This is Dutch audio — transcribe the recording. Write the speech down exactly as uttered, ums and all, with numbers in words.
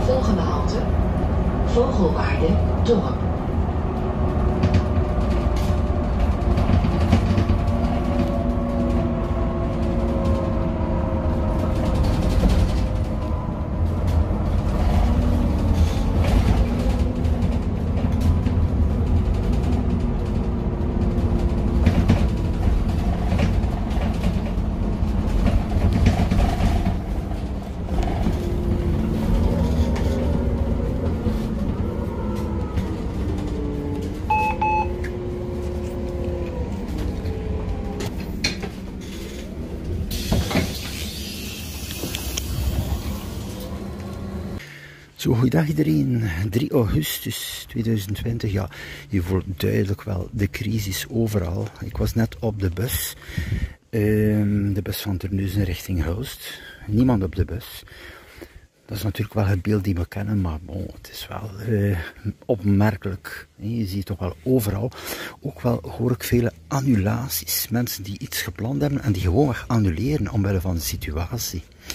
Volgende halte, Vogelwaarde, Dorp. Zo, goeiedag iedereen. drie augustus tweeduizend twintig, ja, je voelt duidelijk wel de crisis overal. Ik was net op de bus, um, de bus van Terneuzen richting Hulst. Niemand op de bus. Dat is natuurlijk wel het beeld die we kennen, maar bon, het is wel uh, opmerkelijk. Je ziet toch wel overal. Ook wel hoor ik vele annulaties. Mensen die iets gepland hebben en die gewoon weg annuleren omwille van de situatie.